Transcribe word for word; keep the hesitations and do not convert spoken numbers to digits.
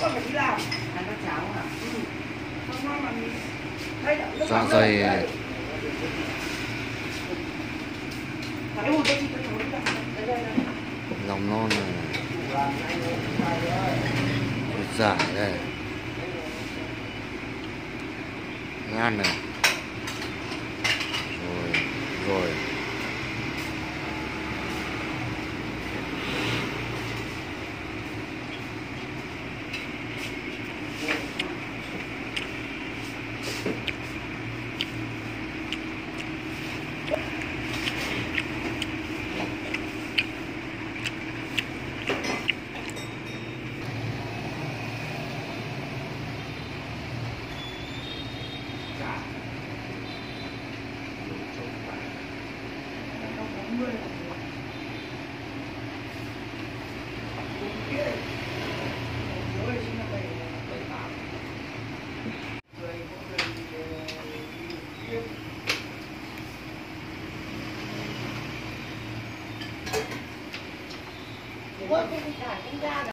còn phải đi làm. Ăn các cháo hả? Ừ. Không ngon mà mình đây là nước Dạ mắm dày. đây. Cái hột đây chị cho cháu đi ra. Đây đây đây. Lòng non này, thịt giải đây, ngan này, rồi rồi Ủa, cái cả cũng ra